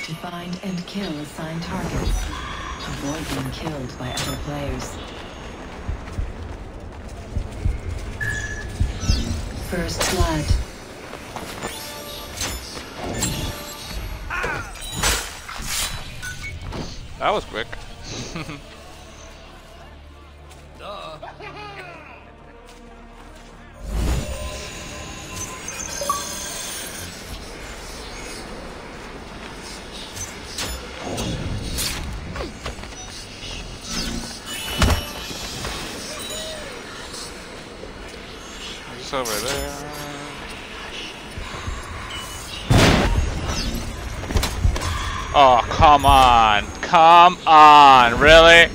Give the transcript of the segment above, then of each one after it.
to find and kill assigned targets. Avoid being killed by other players. First blood. That was quick. It's over there. Oh, come on. Come on. Really?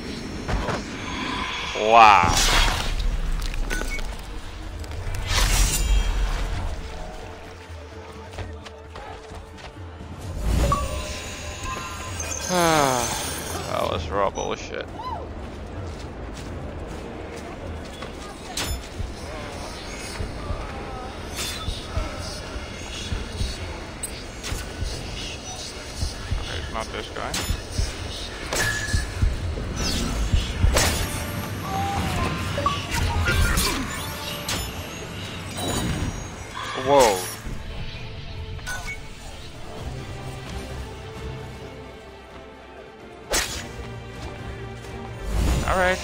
Wow. That was raw bullshit. Not this guy. Whoa. All right.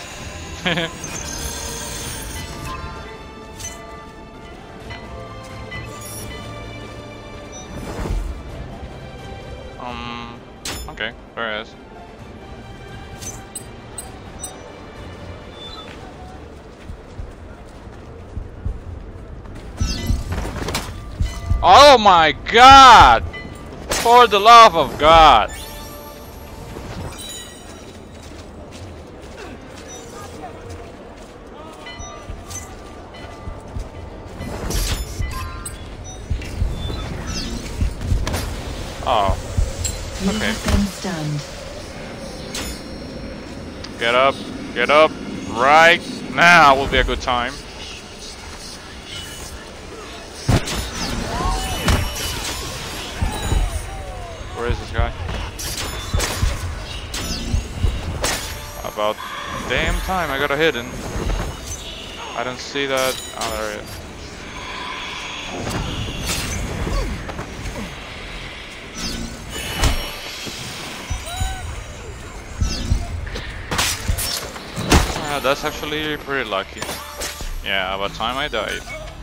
Okay, there it is. Oh my God! For the love of God! Oh. Okay. Get up, right now will be a good time. Where is this guy? About damn time I got a hidden. I didn't see that. Oh, there it is. That's actually pretty lucky. Yeah, about time I died.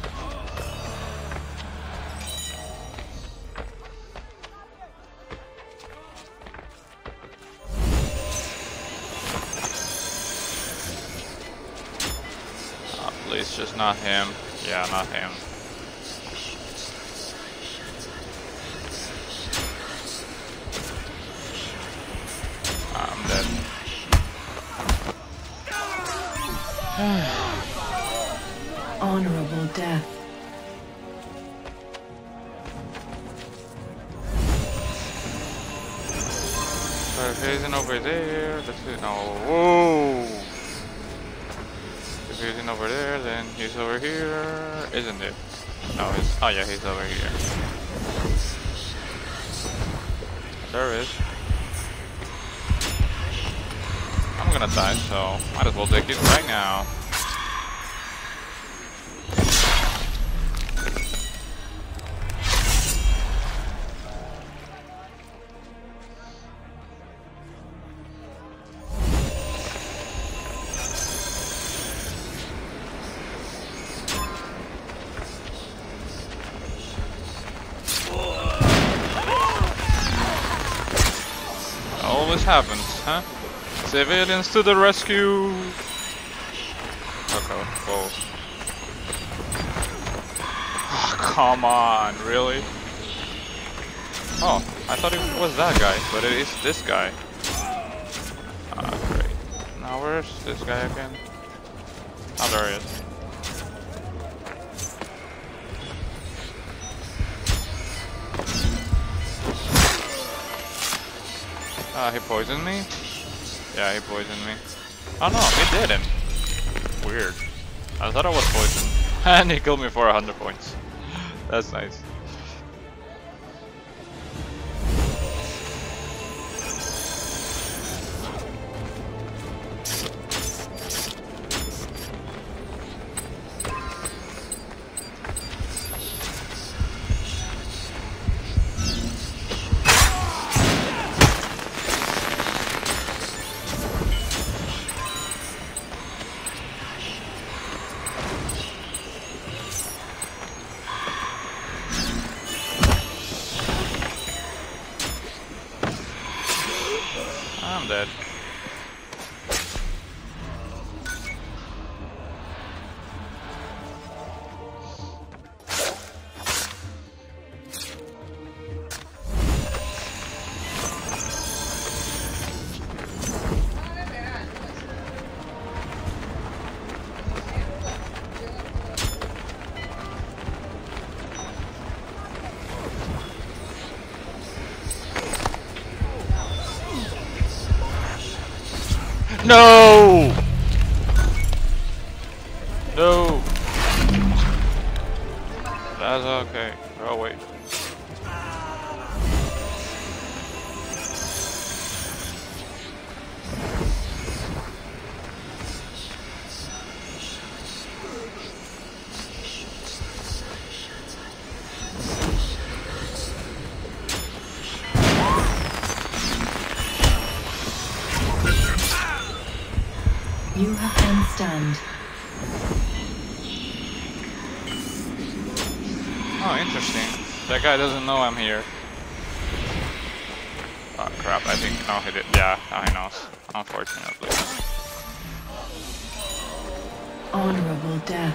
Oh, please, just not him. Yeah, not him. I'm dead. Honorable death. So if he's in over there, let's see. No, whoa! If he's in over there, then he's over here, isn't it? No, he's. Oh yeah, he's over here. There it is. I'm gonna die, so might as well take it right now. Always happens, huh? Civilians to the rescue! Okay, whoa. Oh, come on, really? Oh, I thought it was that guy, but it is this guy. Ah, great. Now where's this guy again? Oh, there he is. He poisoned me? Yeah, he poisoned me. Oh no, he didn't. Weird. I thought I was poisoned. And he killed me for 100 points. That's nice. No! No! That's okay. Oh wait. You have been stunned. Oh, interesting. That guy doesn't know I'm here. Oh crap, I think, no he did, yeah, I know, unfortunately. Honorable death.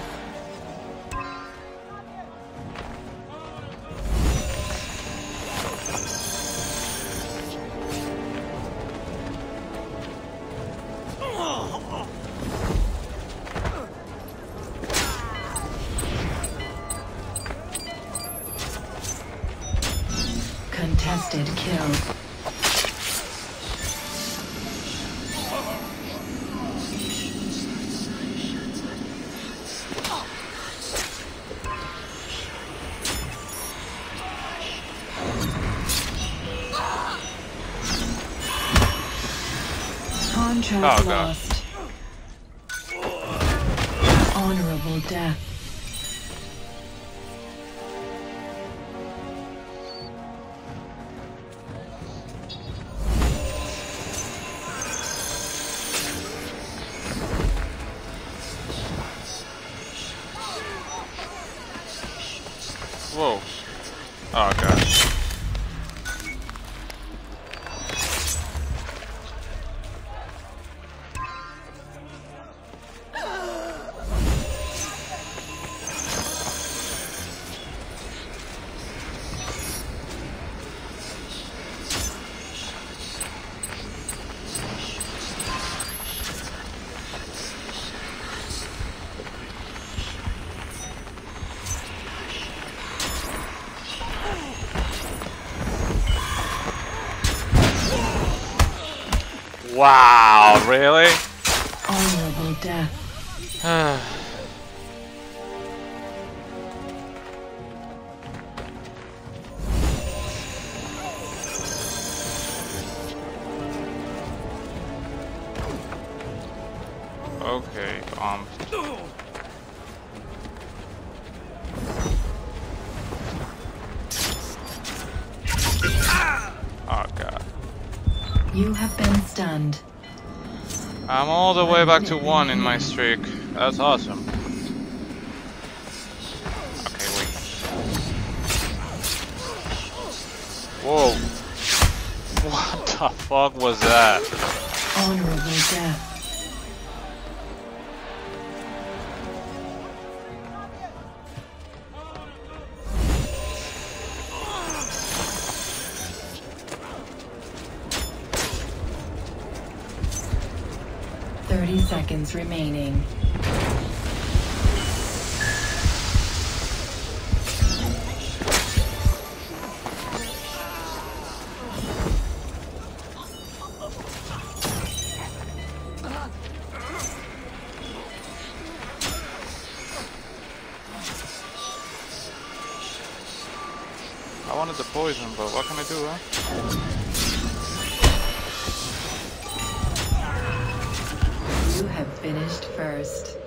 Contested kill. Contract Oh, God. lost. Honorable death. Whoa. Oh god. Wow, really? Honorable death. Okay, oh god. You have been stunned. I'm all the way back to 1 in my streak. That's awesome. Okay, wait. Whoa. What the fuck was that? Honorable death. Seconds remaining. I wanted the poison, but what can I do, huh? You have finished first.